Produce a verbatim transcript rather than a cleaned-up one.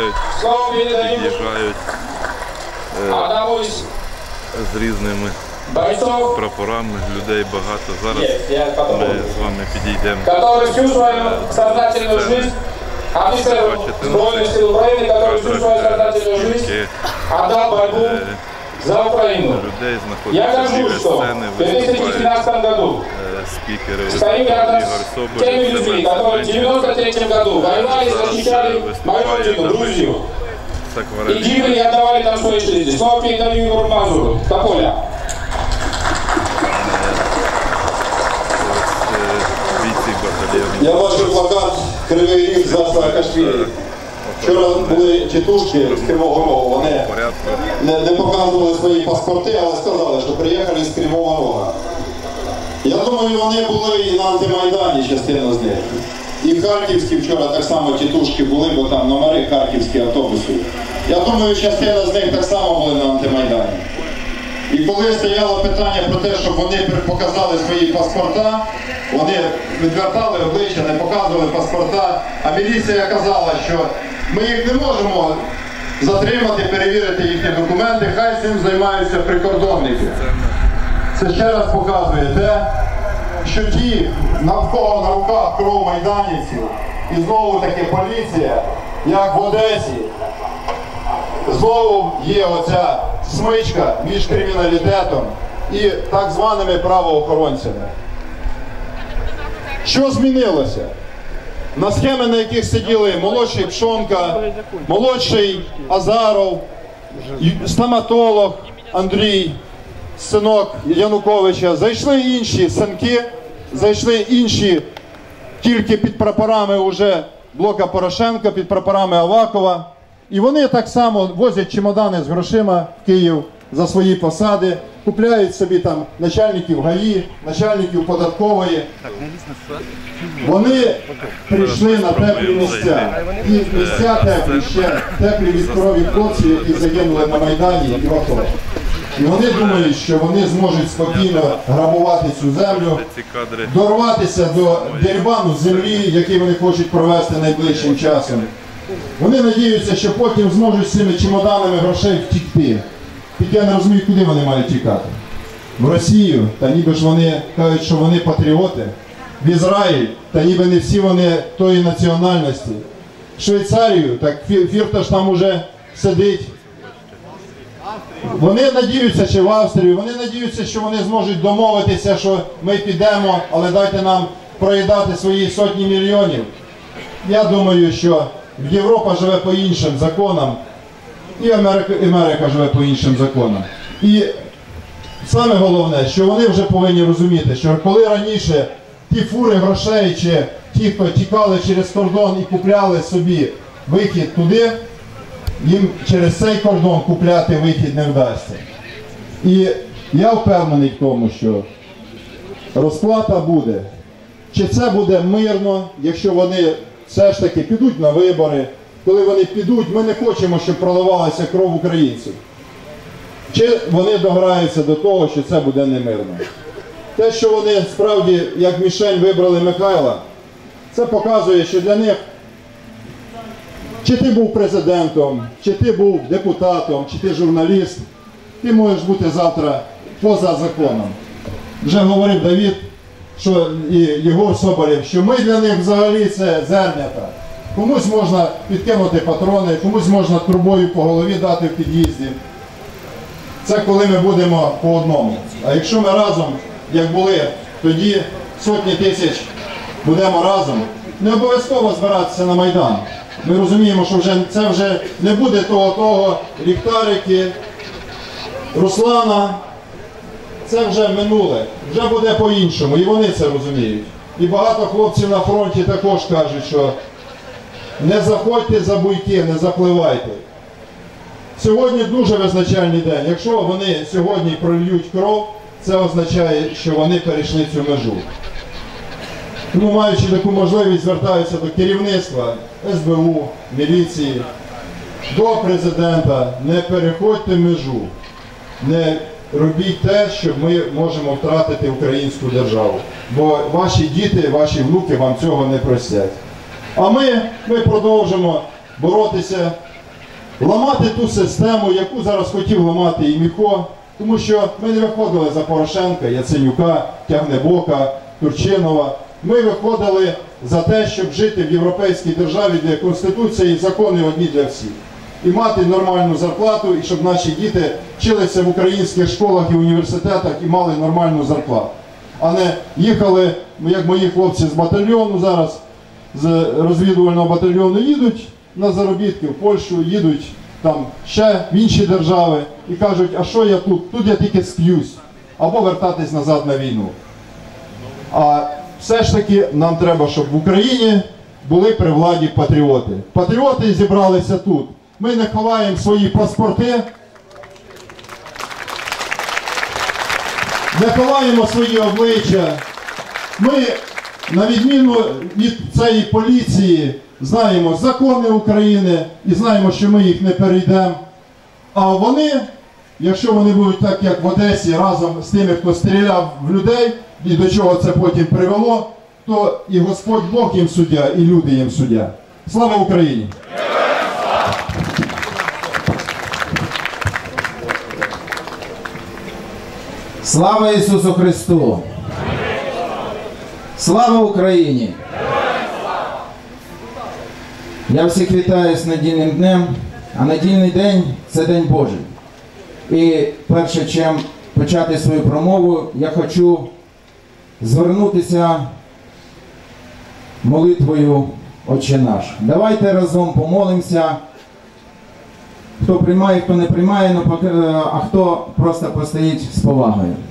приїжджають, під'їжджають з різними прапорами, людей багато. Зараз ми з вами підійдемо. Бачите, за Украину. Я скажу, что в две тысячи тринадцатом году стоим рядом с теми людьми, которые в девяносто третьем году воевали и защищали мою родину, Грузию. И гибли и отдавали там свои жизни. Снова передаю Егору Мазуру. Тополя. Я бачу плакат «Кривий Ріг за Саакашвілі». Вчора були тітушки з Кривого Рогу, вони не, не показували свої паспорти, але сказали, що приїхали з Кривого Рога. Я думаю, вони були і на антимайдані, частина з них. І в Харківській вчора так само тітушки були, бо там номери харківські автобуси. Я думаю, частина з них так само були на антимайдані. І коли стояло питання про те, щоб вони показали свої паспорта, вони відвертали обличчя, не показували паспорта, а міліція казала, що ми їх не можемо затримати, перевірити їхні документи, хай цим займаються прикордонники. Це ще раз показує те, що ті, навколо на руках кров майданівців, і знову таки поліція, як в Одесі, знову є оця смичка між криміналітетом і так званими правоохоронцями. Що змінилося? На схеми, на яких сиділи молодший Пшонка, молодший Азаров, стоматолог Андрій, синок Януковича, зайшли інші синки, зайшли інші тільки під прапорами уже блока Порошенка, під прапорами Авакова. І вони так само возять чемодани з грошима в Київ за свої посади, купляють собі там начальників ГАІ, начальників податкової. Вони прийшли на теплі місця. І місця теплі, ще теплі від крові хлопців, які загинули на Майдані і в АТО. І вони думають, що вони зможуть спокійно грабувати цю землю, дорватися до дерибану землі, який вони хочуть провести найближчим часом. Вони надіються, що потім зможуть з цими чемоданами грошей втікти. Тільки я не розумію, куди вони мають тікати. В Росію, та ніби ж вони кажуть, що вони патріоти. В Ізраїль, та ніби не всі вони тої національності. В Швейцарію, так Фірташ там уже сидить. Вони надіються, чи в Австрію, вони надіються, що вони зможуть домовитися, що ми підемо, але дайте нам проїдати свої сотні мільйонів. Я думаю, що Європа живе по іншим законам, і Америка, Америка живе по іншим законам. І саме головне, що вони вже повинні розуміти, що коли раніше ті фури грошей, чи ті, хто тікали через кордон і купляли собі вихід туди, їм через цей кордон купляти вихід не вдасться. І я впевнений в тому, що розплата буде. Чи це буде мирно, якщо вони все ж таки підуть на вибори, коли вони підуть, ми не хочемо, щоб проливалася кров українців. Чи вони дограються до того, що це буде немирно. Те, що вони справді, як мішень, вибрали Михайла, це показує, що для них, чи ти був президентом, чи ти був депутатом, чи ти журналіст, ти можеш бути завтра поза законом. Вже говорив Давид, що і Єгор Соболєв, що ми для них взагалі це зернята. Комусь можна підкинути патрони, комусь можна трубою по голові дати в під'їзді. Це коли ми будемо по одному. А якщо ми разом, як були, тоді сотні тисяч будемо разом, не обов'язково збиратися на Майдан. Ми розуміємо, що вже, це вже не буде того-того, ліхтарики, Руслана. Це вже минуле, вже буде по-іншому, і вони це розуміють. І багато хлопців на фронті також кажуть, що не заходьте за буйки, не запливайте. Сьогодні дуже визначальний день. Якщо вони сьогодні прольють кров, це означає, що вони перейшли цю межу. Тому, маючи таку можливість, звертаюся до керівництва ес бе у, міліції, до президента: не переходьте межу, не робіть те, що ми можемо втратити українську державу. Бо ваші діти, ваші внуки вам цього не простять. А ми, ми продовжимо боротися ламати ту систему, яку зараз хотів ламати і Міхо, тому що ми не виходили за Порошенка, Яценюка, Тягнебока, Турчинова. Ми виходили за те, щоб жити в європейській державі, де Конституція і закони одні для всіх. І мати нормальну зарплату, і щоб наші діти вчилися в українських школах і університетах і мали нормальну зарплату. А не їхали, як мої хлопці з батальйону зараз, з розвідувального батальйону, їдуть на заробітки в Польщу, їдуть там ще в інші держави і кажуть, а що я тут? Тут я тільки сп'юсь. Або вертатись назад на війну. А все ж таки нам треба, щоб в Україні були при владі патріоти. Патріоти зібралися тут. Ми не ховаємо свої паспорти, не ховаємо свої обличчя. Ми, на відміну від цієї поліції, знаємо закони України і знаємо, що ми їх не перейдемо. А вони, якщо вони будуть так, як в Одесі, разом з тими, хто стріляв в людей, і до чого це потім привело, то і Господь Бог їм суддя, і люди їм суддя. Слава Україні! Слава Ісусу Христу! Слава Україні! Я всіх вітаю з недільним днем, а недільний день – це День Божий. І перше, чим почати свою промову, я хочу звернутися молитвою «Отче наш». Давайте разом помолимося. Хто приймає, хто не приймає, а хто просто постоїть з повагою.